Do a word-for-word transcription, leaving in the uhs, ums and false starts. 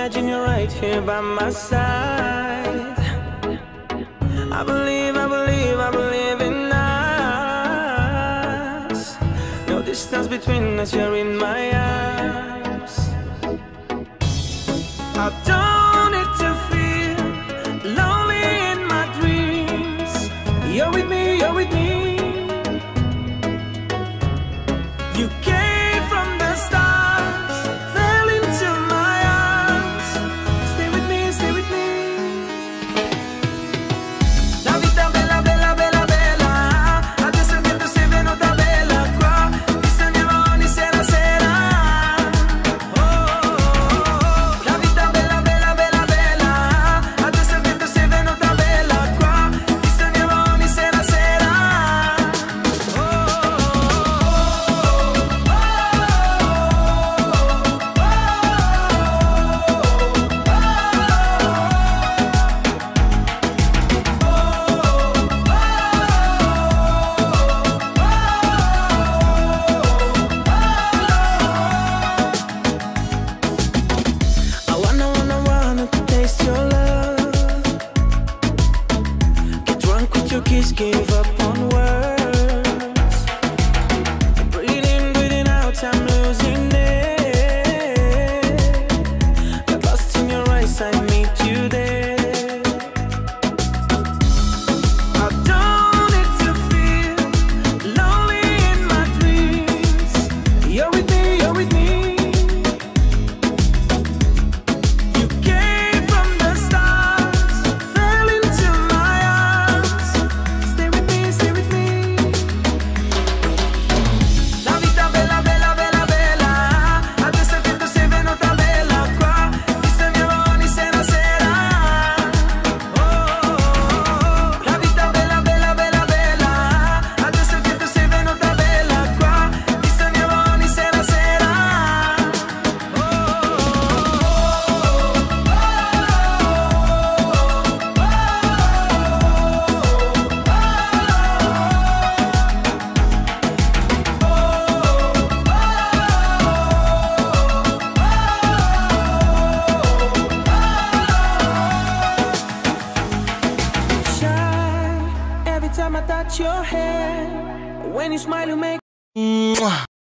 imagine you're right here by my side. I believe, I believe, I believe in us. No distance between us, you're in my arms. I don't need to feel lonely in my dreams. You're with me, you're with me. You came from the stars, fell into my arms. Stay with me, stay with me. La vita bella, bella, bella, bella. Adesso che tu sei venuta bella qua, ti sognerò ogni sera, sera. Oh, oh, oh. La vita bella, bella, bella, bella. Adesso che tu sei venuta bella qua, ti sognerò ogni sera, sera. Oh, oh, oh. I wanna, wanna, wanna taste your love. Get drunk with your kiss, give up on words. Breathe in, breathing out, I'm losing it. Got lost in your eyes, I meet you there. I don't need to feel lonely in my dreams. You're with me, you're with me. You came from the stars, fell into my arms. Stay with me, stay with me. La vita bella, bella, bella, bella. Adesso che tu sei venuta bella qua, ti sognerò ogni sera, sera. Oh, oh, oh. La vita bella, bella, bella, bella. Adesso che tu sei venuta bella qua, ti sognerò ogni sera, sera. Oh, oh, Shy, every time I touch your hair. When you smile, you make